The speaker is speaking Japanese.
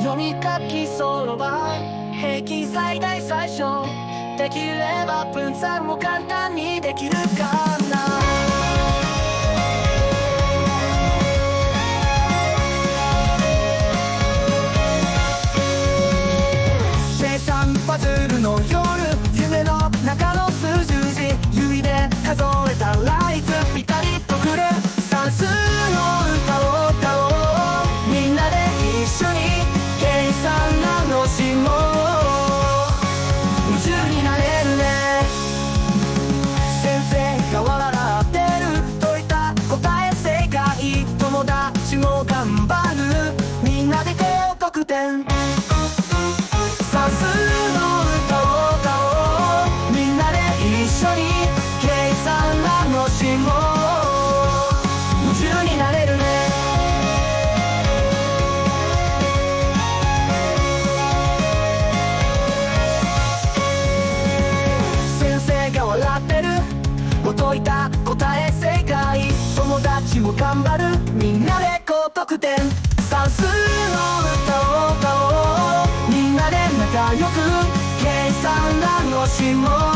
読み書きそろばん平均最大最小できれば分散も簡単にできるかな。計算パズルの夜夢の中の数十字指で数えたらいつピタリとくる算数の歌を歌おうみんなで一緒に計算楽しもう夢中になれるね。先生が笑ってる解いた答え正解友達も頑張るみんなで高得点算数の歌を歌おうみんなで一緒に計算楽しもう夢中になれるね。先生が笑ってる解いた答え正解友達も頑張るみんなで高得点算数の歌を歌おうみんなで仲良く計算楽しもう